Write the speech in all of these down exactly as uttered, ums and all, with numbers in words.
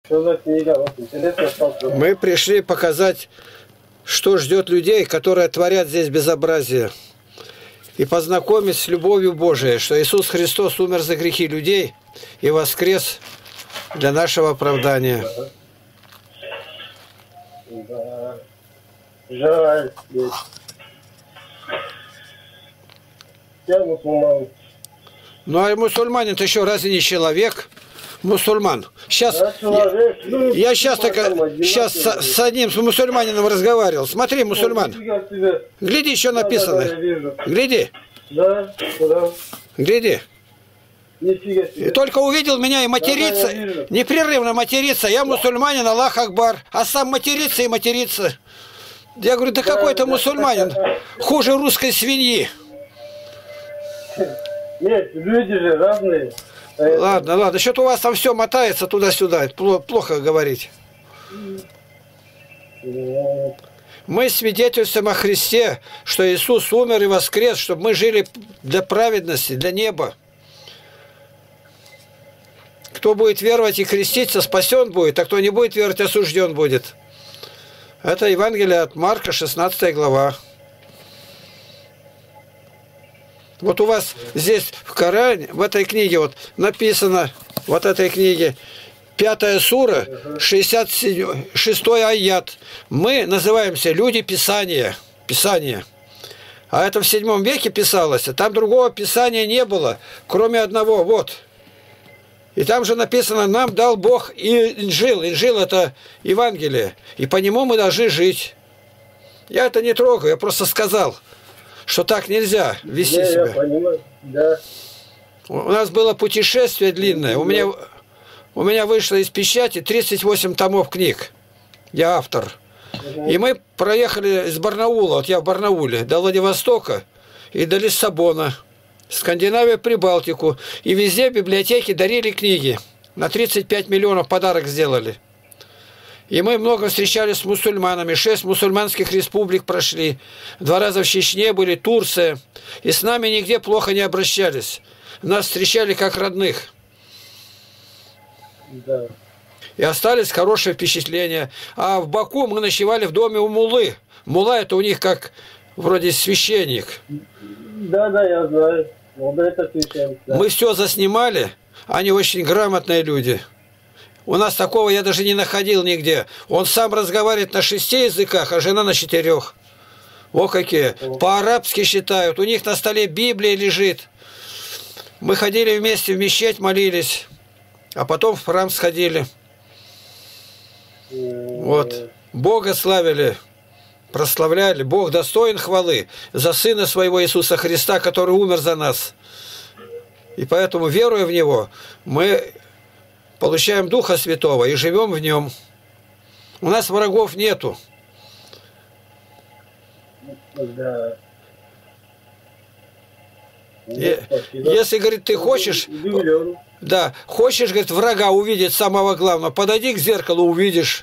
Что за книга? Вот интересно, что... Мы пришли показать, что ждет людей, которые творят здесь безобразие. И познакомить с любовью Божией, что Иисус Христос умер за грехи людей и воскрес для нашего оправдания. Да. Жаль. Я мусульман. Ну а мусульманин-то еще разве не человек? Мусульман. Сейчас, Да, человек. я, Ну, я сейчас, так, одинаково. сейчас с, с одним с мусульманином разговаривал. Смотри, мусульман. Нифига себе. Гляди, что Да, написано. да, да, я вижу. Гляди, Да, да. гляди. Нифига И себе. только увидел меня и материться, Да, да, я вижу. непрерывно материться. Я мусульманин, Аллах Акбар. А сам матерится и матерится. Я говорю, да, Да, какой это да. мусульманин? Хуже русской свиньи. Нет, люди же разные. Поэтому- Ладно, ладно. Что-то у вас там все мотается туда-сюда. Пло- Плохо говорить. Ну, Мы свидетельствуем о Христе, что Иисус умер и воскрес, чтобы мы жили для праведности, для неба. Кто будет веровать и креститься, спасен будет, а кто не будет веровать, осужден будет. Это Евангелие от Марка, шестнадцатая глава. Вот у вас здесь в Коране, в этой книге вот написано, вот этой книге, пятая сура, шестьдесят шестой аят. Мы называемся люди Писания. Писания. А это в седьмом веке писалось, а там другого Писания не было, кроме одного. Вот. И там же написано, нам дал Бог и Инжил. Инжил – это Евангелие. И по нему мы должны жить. Я это не трогаю, я просто сказал, что так нельзя вести я, себя. я понимаю, да. У нас было путешествие длинное. У меня, у меня вышло из печати тридцать восемь томов книг. Я автор. И мы проехали из Барнаула, вот я в Барнауле, до Владивостока и до Лиссабона, Скандинавию, Прибалтику. И везде библиотеки дарили книги. На тридцать пять миллионов подарок сделали. И мы много встречались с мусульманами. Шесть мусульманских республик прошли. Два раза в Чечне были, Турция. И с нами нигде плохо не обращались. Нас встречали как родных. Да. И остались хорошие впечатления. А в Баку мы ночевали в доме у муллы. Мулла – это у них как вроде священник. Да, да, я знаю. Вот это священник. Да. Мы все заснимали. Они очень грамотные люди. У нас такого я даже не находил нигде. Он сам разговаривает на шести языках, а жена на четырех. О, какие. По-арабски считают. У них на столе Библия лежит. Мы ходили вместе в мечеть, молились. А потом в храм сходили. Вот. Бога славили, прославляли. Бог достоин хвалы за Сына Своего Иисуса Христа, который умер за нас. И поэтому, веруя в Него, мы получаем Духа Святого и живем в Нем. У нас врагов нету. Да. И, если, говорит, ты хочешь... Да, хочешь, говорит, врага увидеть самого главного, подойди к зеркалу, увидишь.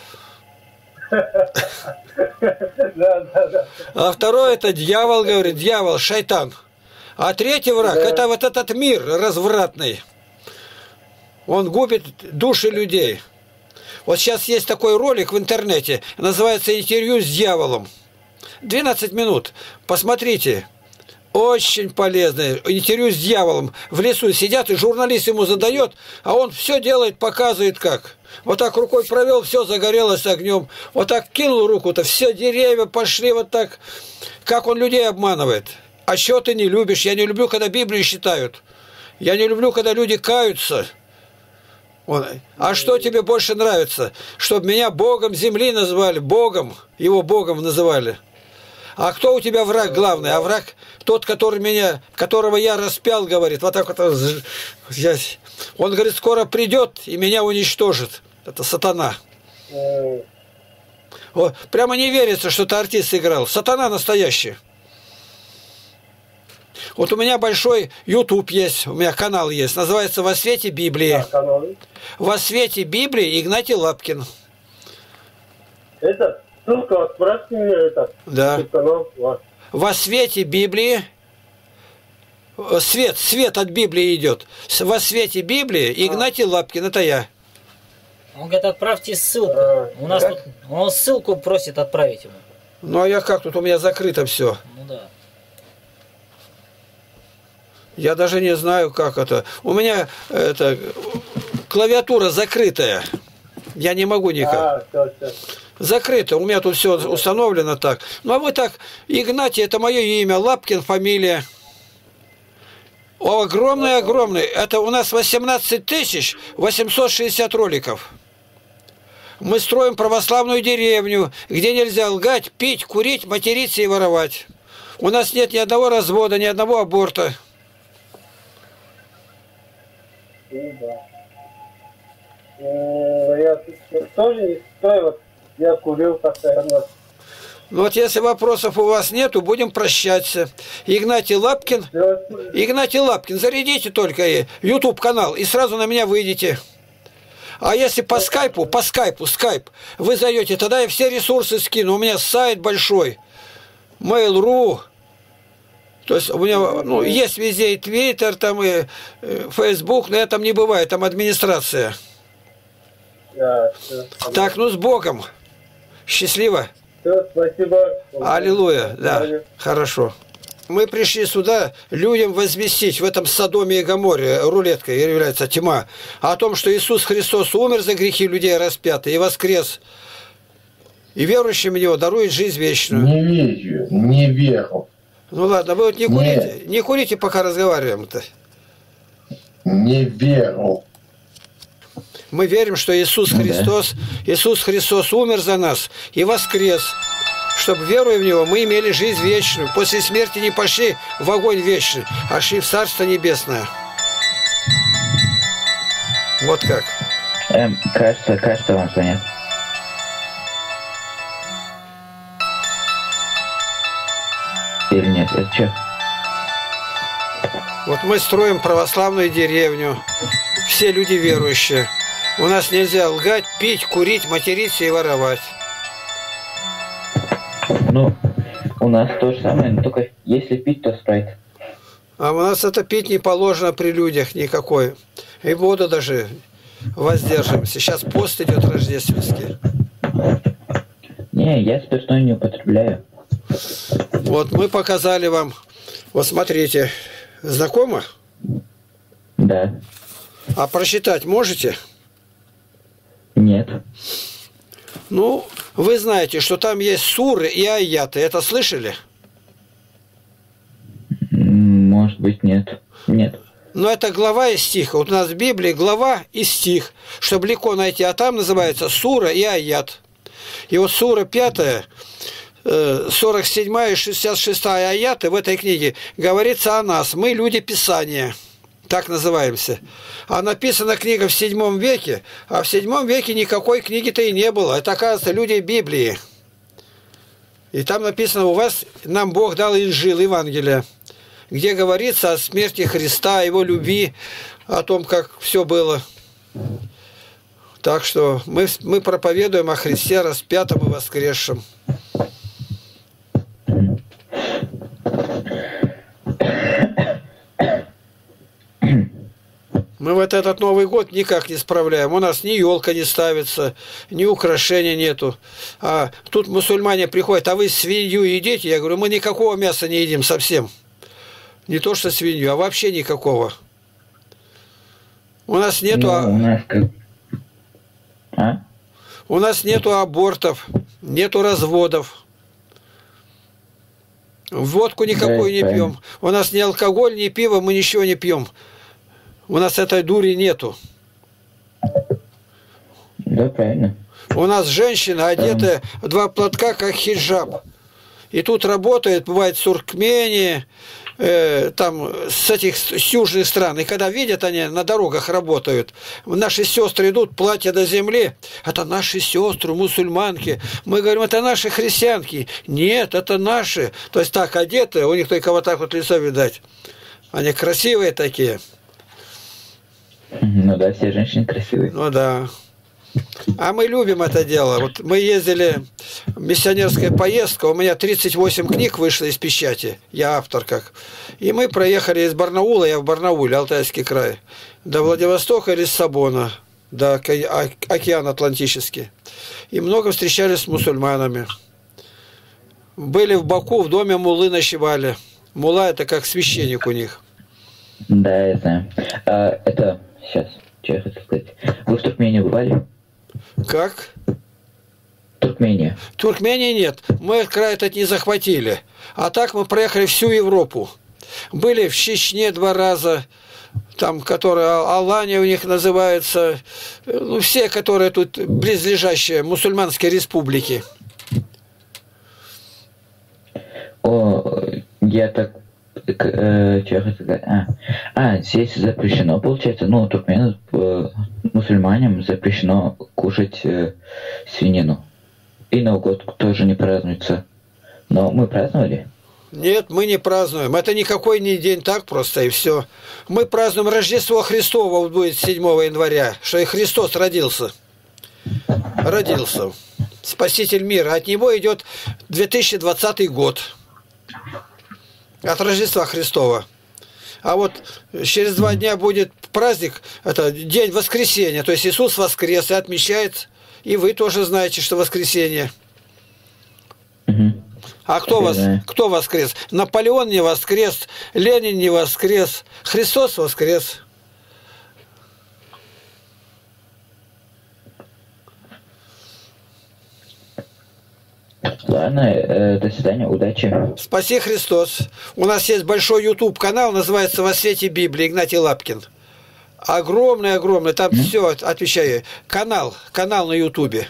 А второй это дьявол, говорит, дьявол, шайтан. А третий враг, это вот этот мир развратный. Он губит души людей. Вот сейчас есть такой ролик в интернете, называется «Интервью с дьяволом». двенадцать минут. Посмотрите. Очень полезное. Интервью с дьяволом. В лесу сидят, и журналист ему задает, а он все делает, показывает как. Вот так рукой провел, все загорелось огнем. Вот так кинул руку-то, все деревья пошли вот так. Как он людей обманывает. А что ты не любишь? Я не люблю, когда Библию читают. Я не люблю, когда люди каются. А что тебе больше нравится? Чтобы меня Богом земли назвали, Богом, его Богом называли. А кто у тебя враг главный? А враг тот, который меня, которого я распял, говорит. Вот так вот. Он говорит, скоро придет и меня уничтожит. Это сатана. Вот, прямо не верится, что это артист играл. Сатана настоящий. Вот у меня большой YouTube есть, у меня канал есть, называется «Во свете Библии». «Во свете Библии» Игнатий Лапкин. Это? Ссылка, отправьте мне это. Да. Канал. «Во свете Библии». Свет, свет от Библии идет. «Во свете Библии» Игнатий Лапкин, это я. Он говорит, отправьте ссылку. А, У нас как? тут, он ссылку просит отправить ему. Ну а я как тут? У меня закрыто все. Ну да. Я даже не знаю, как это. У меня это, клавиатура закрытая. Я не могу никак. А, все, все. Закрыто. У меня тут все установлено так. Ну а вы так, Игнатий, это мое имя, Лапкин фамилия. О, огромный-огромный. Это у нас восемнадцать тысяч восемьсот шестьдесят роликов. Мы строим православную деревню, где нельзя лгать, пить, курить, материться и воровать. У нас нет ни одного развода, ни одного аборта. И да. М, Я тут тоже не строю, вот я курил постоянно. Ну вот если вопросов у вас нету, будем прощаться. Игнатий Лапкин. Всё. Игнатий Лапкин, зарядите только YouTube канал и сразу на меня выйдете. А если по скайпу, по скайпу, скайп, вы зайдете, тогда я все ресурсы скину. У меня сайт большой, Mail точка ру. То есть у меня ну, есть везде и Твиттер, там и Фейсбук, но я там не бываю, там администрация. Да, всё. Так, ну с Богом. Счастливо. Всё, спасибо. Аллилуйя, До да, свидания. хорошо. Мы пришли сюда людям возвестить в этом Содоме и Гоморе, рулеткой является тьма, о том, что Иисус Христос умер за грехи людей распятый и воскрес. И верующим в Него дарует жизнь вечную. Не верю, не верю, Ну ладно, вы вот не курите, не курите, пока разговариваем-то. не верю. Мы верим, что Иисус Ну да. Христос, Иисус Христос умер за нас и воскрес, чтобы, веруя в Него, мы имели жизнь вечную. После смерти не пошли в огонь вечный, а шли в Царство Небесное. Вот как. Эм, кажется, кажется, вам звонят. Или нет? Это что? Вот мы строим православную деревню. Все люди верующие. У нас нельзя лгать, пить, курить, материться и воровать. Ну, у нас то же самое, но только если пить, то спрайт. А у нас это пить не положено при людях никакой. И воду даже воздерживаемся. Сейчас пост идет рождественский. Не, я спиртное не употребляю. Вот мы показали вам. Вот смотрите. Знакомо? Да. А прочитать можете? Нет. Ну, вы знаете, что там есть суры и аяты. Это слышали? М, Может быть, нет. Нет. Но это глава и стих. Вот у нас в Библии глава и стих, чтобы легко найти. А там называется сура и аят. И вот сура пятая, сорок седьмая и шестьдесят шестая аяты в этой книге говорится о нас. Мы люди Писания. Так называемся. А написана книга в седьмом веке, а в седьмом веке никакой книги-то и не было. Это, оказывается, люди Библии. И там написано, у вас, нам Бог дал Инжил, Евангелие, где говорится о смерти Христа, о Его любви, о том, как все было. Так что мы, мы проповедуем о Христе распятом и воскресшем. Мы вот этот Новый год никак не справляем. У нас ни елка не ставится, ни украшения нету. А тут мусульмане приходят, а вы свинью едите? Я говорю, мы никакого мяса не едим совсем. Не то что свинью, а вообще никакого. У нас нету, Ну, у нас как... А? у нас нету абортов, нету разводов. Водку никакую Да, не правильно. пьем. У нас ни алкоголь, ни пиво, мы ничего не пьем. У нас этой дури нету. Да, правильно. У нас женщина одетая в два платка, как хиджаб. И тут работает, бывает, суркмения, э, там, с этих с южных стран. И когда видят, они на дорогах работают. Наши сестры идут, платья до земли. Это наши сестры, мусульманки. Мы говорим, это наши христианки. Нет, это наши. То есть так одеты, у них только вот так вот лицо видать. Они красивые такие. Ну да, все женщины красивые. Ну да. А мы любим это дело. Вот мы ездили в миссионерская поездка, у меня тридцать восемь книг вышло из печати, я автор как. И мы проехали из Барнаула, я в Барнауле, Алтайский край, до Владивостока и Лиссабона. Да, океан Атлантический. И много встречались с мусульманами. Были в Баку, в доме муллы ночевали. Мулла это как священник у них. Да, я знаю. А, это, сейчас, что я хотел сказать. Вы в Туркмении бывали? Как? Туркмения. Туркмении нет. Мы край этот не захватили. А так мы проехали всю Европу. Были в Чечне два раза, там, которая Алания у них называется. Ну, все, которые тут близлежащие, мусульманские республики. О, я так... Э, что я хотел сказать? А, а, здесь запрещено, получается, ну, туркменам, э, мусульманам запрещено кушать э, свинину. И Новый год тоже не празднуется. Но мы праздновали? Нет, мы не празднуем. Это никакой не день, так просто и все. Мы празднуем Рождество Христово, вот будет седьмого января, что и Христос родился. Родился. Спаситель мира. От него идет две тысячи двадцатый год. От Рождества Христова. А вот через два дня будет праздник, это день воскресения. То есть Иисус воскрес и отмечает. И вы тоже знаете, что воскресенье. Угу. А кто, вас, кто воскрес? Наполеон не воскрес, Ленин не воскрес, Христос воскрес. Ладно, э, до свидания, удачи. Спаси Христос. У нас есть большой YouTube-канал, называется «Во свете Библии», Игнатий Лапкин. Огромный-огромный, там mm-hmm. все, отвечаю. Канал, канал на Ютубе.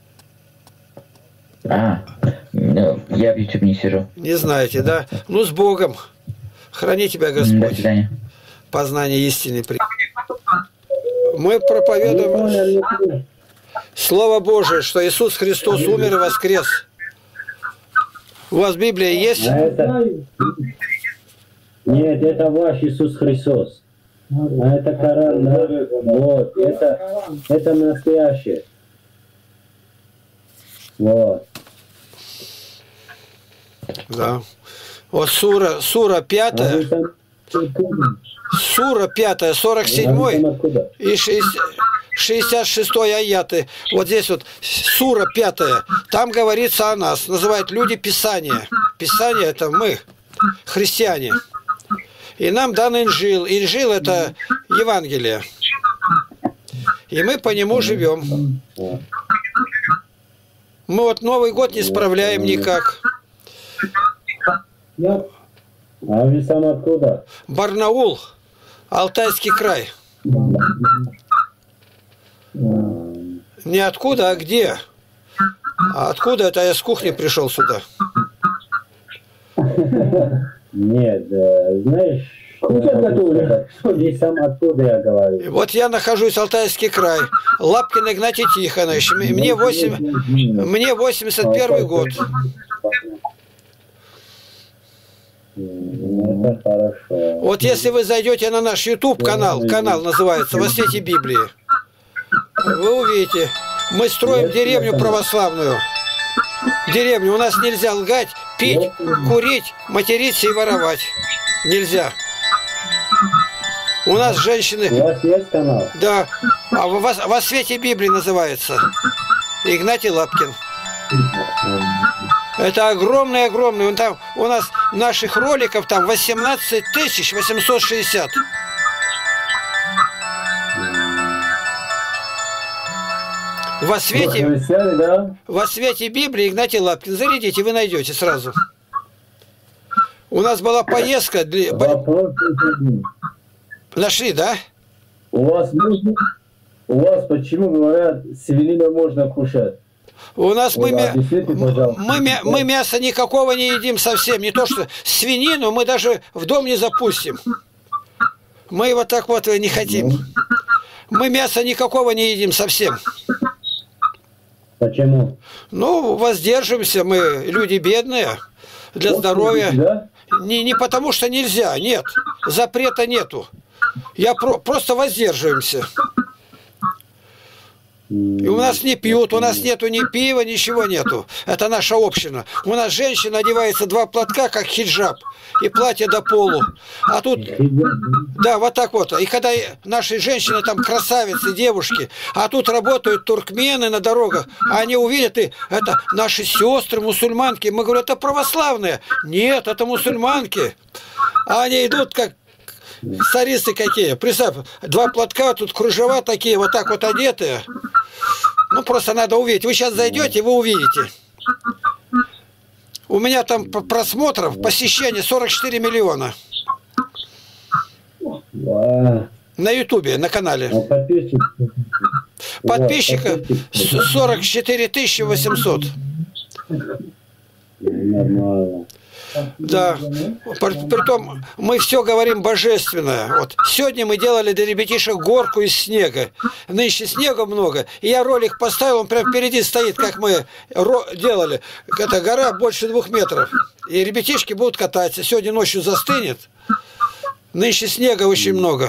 А, ну, я в YouTube не сижу. Не знаете, да? Ну, с Богом. Храни тебя Господь. До свидания. Познание истины. Мы проповедуем Слово Божие, что Иисус Христос умер и воскрес. У вас Библия есть? А это... Нет, это ваш Иисус Христос. А это Коран, да? Вот, это, это настоящее. Вот. Да. Вот сура, сура пятая, сура пятая, сорок седьмой и шестьдесят шестой аяты. Вот здесь вот сура пятая, там говорится о нас, называют люди Писание. Писание это мы, христиане. И нам дан Инжил. Инжил это Евангелие. И мы по нему живем. Мы вот Новый год не справляем никак. А вы сам откуда? Барнаул, Алтайский край. Не откуда, а где? А откуда это я с кухни пришел сюда? Нет, знаешь, здесь сам откуда я говорю. Вот я нахожусь, Алтайский край. Лапкин Игнатий Тихонович. Мне, восемь, мне восемьдесят первый год. Это хорошо. Вот если вы зайдете на наш YouTube канал, канал называется «Во свете Библии», вы увидите, мы строим деревню православную. Деревню. У нас нельзя лгать, пить, курить, материться и воровать. Нельзя. У нас женщины... У вас есть канал? Да. А во, во свете Библии называется. Игнатий Лапкин. Это огромный-огромный. Он там, у нас наших роликов там восемнадцать тысяч восемьсот шестьдесят. Во свете, да? во свете Библии Игнатий Лапкин. Зарядите, вы найдете сразу. У нас была поездка. Для... Вопрос... Нашли, да? У вас, можно... У вас почему говорят, свинину можно кушать? У нас мы, мя... мы, мы, мы мяса никакого не едим совсем. Не то, что свинину мы даже в дом не запустим. Мы его так вот не хотим. Мы мяса никакого не едим совсем. Почему? Ну, воздерживаемся, мы люди бедные, для вот здоровья. Да? Не, не потому что нельзя, нет. Запрета нету. Я про, просто воздерживаемся. И у нас не пьют, у нас нету ни пива, ничего нету. Это наша община. У нас женщина одевается два платка, как хиджаб, и платье до полу. А тут, да, вот так вот. И когда наши женщины там красавицы, девушки, а тут работают туркмены на дорогах, а они увидят, и это наши сестры, мусульманки. Мы говорим, это православные. Нет, это мусульманки. А они идут как царицы какие. Представь, два платка, тут кружева такие, вот так вот одетые. Ну, просто надо увидеть. Вы сейчас зайдете, вы увидите. У меня там просмотров, посещений сорок четыре миллиона. Да. На ютубе, на канале. А подписчик? Подписчиков сорок четыре тысячи восемьсот. Нормально. Да. Притом мы все говорим божественное. Вот. Сегодня мы делали для ребятишек горку из снега. Нынче снега много. И я ролик поставил, он прямо впереди стоит, как мы делали. Эта гора больше двух метров. И ребятишки будут кататься. Сегодня ночью застынет. Нынче снега очень много.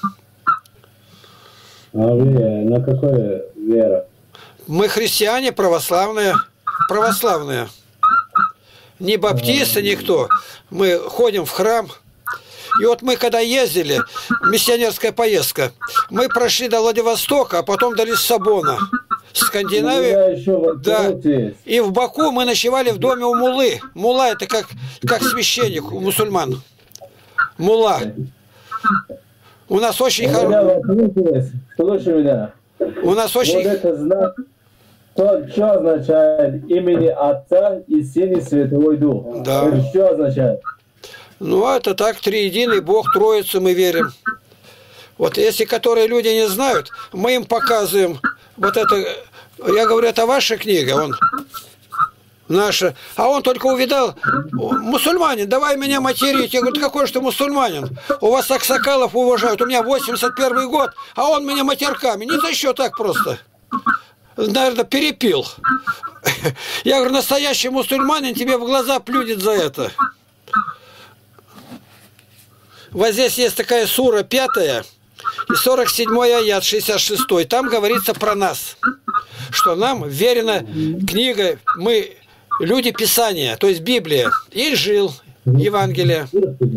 А вы на какой вера? Мы христиане, православные. Православные. Ни баптисты, никто. Мы ходим в храм. И вот мы когда ездили, миссионерская поездка, мы прошли до Владивостока, а потом до Лиссабона. Скандинавии. Да. И в Баку мы ночевали в доме у муллы. Мулла это как, как священник у мусульман. Мулла. У нас очень хороший... Слушай меня. У нас очень... Вот это знак. То, что означает имени Отца и Сына и Святого Духа? Да. Это что означает? Ну, это так, триединый Бог, Троицу мы верим. Вот если которые люди не знают, мы им показываем. Вот это, я говорю, это ваша книга, он наша. А он только увидал, мусульманин, давай меня материть. Я говорю, какой же ты мусульманин? У вас аксакалов уважают, у меня восемьдесят первый год, а он меня матерками. Не за что так просто. Наверное, перепил. Я говорю, настоящий мусульманин тебе в глаза плюнет за это. Вот здесь есть такая сура пятая и сорок седьмой аят, шестьдесят шестой. Там говорится про нас, что нам верена книга, мы люди Писания, то есть Библия, Инжил, Евангелие.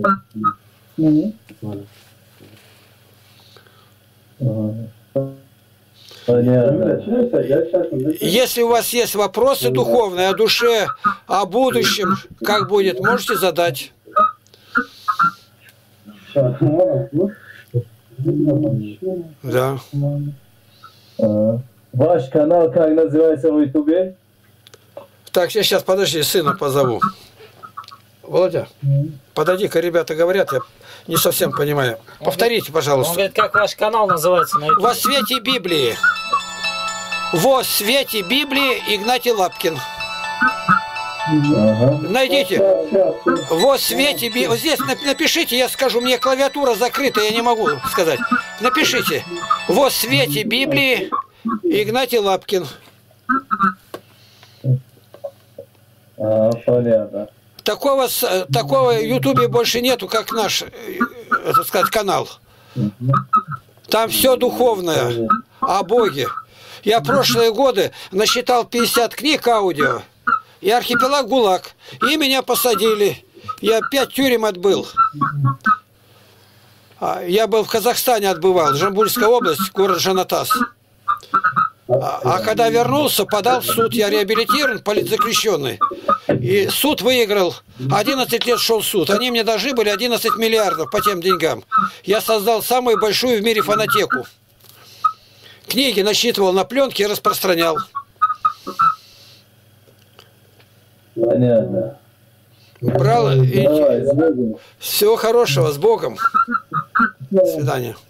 Если у вас есть вопросы духовные о душе, о будущем, как будет, можете задать. Да. Ваш канал как называется в ютубе? Так, я сейчас, подожди, сына позову. Володя, подойди-ка, ребята говорят, я не совсем понимаю. Повторите, пожалуйста. Он говорит, как ваш канал называется на ютубе? Во свете Библии. Во свете Библии Игнатий Лапкин. Ага. Найдите. Во свете Библии. Вот здесь напишите, я скажу, мне клавиатура закрыта, я не могу сказать. Напишите. Во свете Библии Игнатий Лапкин. А, понятно. Такого, такого в ютубе больше нету, как наш, так сказать, канал. Там все духовное о Боге. Я прошлые годы насчитал пятьдесят книг аудио и архипелаг ГУЛАГ. И меня посадили. Я пять тюрем отбыл. Я был в Казахстане, отбывал, Жамбульская область, город Жанатас. А, а когда вернулся, подал в суд. Я реабилитирован, политзаключенный. И суд выиграл. одиннадцать лет шел суд. Они мне должны были одиннадцать миллиардов по тем деньгам. Я создал самую большую в мире фонотеку. Книги насчитывал на пленке и распространял. Понятно. Брал и... Давай, с Богом. Всего хорошего, с Богом. До свидания.